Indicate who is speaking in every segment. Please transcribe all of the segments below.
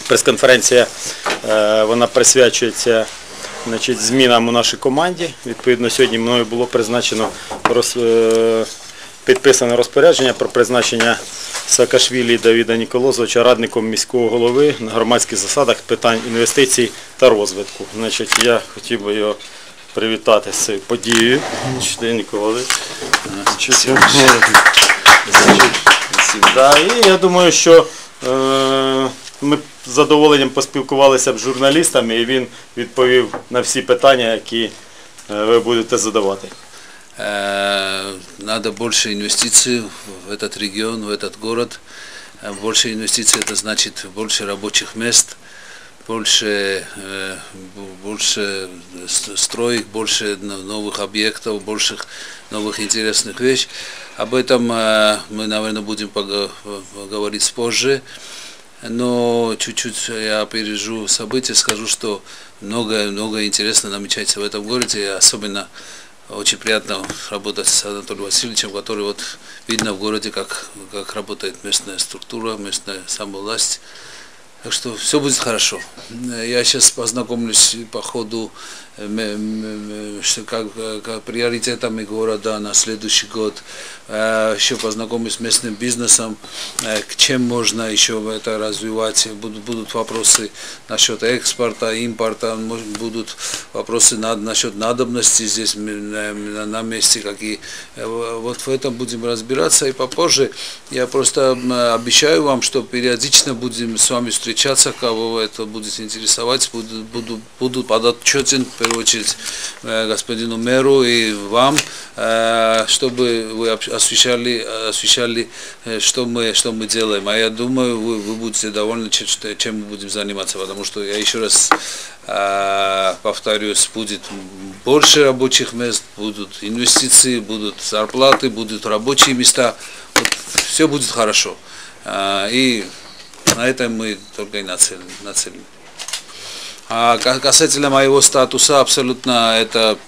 Speaker 1: Прес-конференція вона присвячується змінам у нашій команді. Відповідно, сьогодні мною було призначено підписане розпорядження про призначення Саакашвілі Давида Ніколозовича радником міського голови на громадських засадах питань інвестицій та розвитку. Я хотів би його привітати з цією подією. І я думаю, що ми з задоволенням поспілкувалися б з журналістами, і він відповів на всі питання, які ви будете задавати.
Speaker 2: Надо больше инвестиций в этот регион, в этот город. Больше инвестиций – это значит больше рабочих мест, больше строек, больше новых объектов, больше новых интересных вещей. Об этом мы, наверное, будем говорить позже. Но чуть-чуть я опережу события, скажу, что много интересного намечается в этом городе, и особенно очень приятно работать с Анатолием Васильевичем, который видно в городе, как работает местная структура, местная самовласть. Так что все будет хорошо. Я сейчас познакомлюсь по ходу как приоритетами города на следующий год. Еще познакомлюсь с местным бизнесом, к чем можно еще это развивать. Будут вопросы насчет экспорта, импорта, будут вопросы насчет надобности здесь на месте, какие. В этом будем разбираться. И попозже я просто обещаю вам, что периодично будем с вами встречаться, кого это будет интересовать. Буду подотчетен, в первую очередь, господину мэру и вам, чтобы вы освещали, что мы делаем. А я думаю, вы будете довольны, чем мы будем заниматься, потому что, я еще раз повторюсь, будет больше рабочих мест, будут инвестиции, будут зарплаты, будут рабочие места. Все будет хорошо. И на этом мы только и нацелены. А касательно моего статуса, абсолютно это,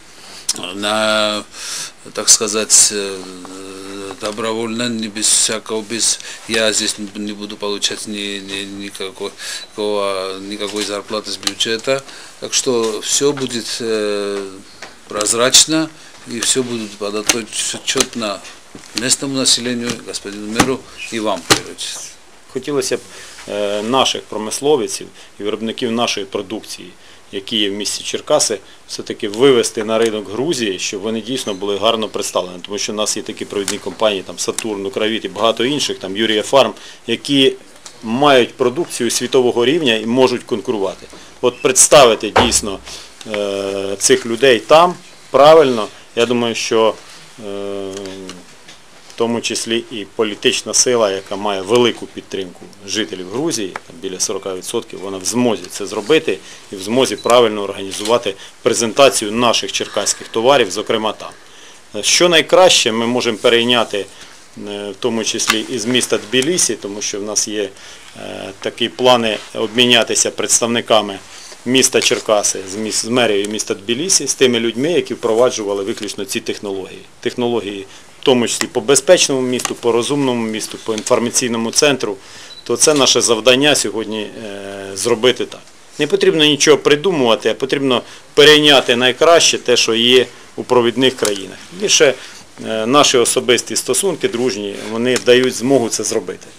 Speaker 2: так сказать, добровольно, не без всякого, я здесь не буду получать никакой зарплаты с бюджета. Так что все будет прозрачно, и все будет подотчетно местному населению, господину мэру и вам, в первую очередь.
Speaker 1: Хотілося б наших промисловців і виробників нашої продукції, які є в місті Черкаси, все-таки вивести на ринок Грузії, щоб вони дійсно були гарно представлені. Тому що в нас є такі провідні компанії, там Сатурн, Укравіт і багато інших, там Юрія Фарм, які мають продукцію світового рівня і можуть конкурувати. От представити дійсно цих людей там правильно, я думаю, що в тому числі і політична сила, яка має велику підтримку жителів Грузії, там біля 40%, вона в змозі це зробити і в змозі правильно організувати презентацію наших черкаських товарів, зокрема там. Що найкраще ми можемо перейняти, в тому числі і з міста Тбілісі, тому що в нас є такі плани обмінятися представниками міста Черкаси, з мерією міста Тбілісі, з тими людьми, які впроваджували виключно ці технології. Технології, в тому числі по безпечному місту, по розумному місту, по інформаційному центру, то це наше завдання сьогодні зробити так. Не потрібно нічого придумувати, а потрібно перейняти найкраще те, що є у провідних країнах. Більше наші особисті стосунки дружні, вони дають змогу це зробити.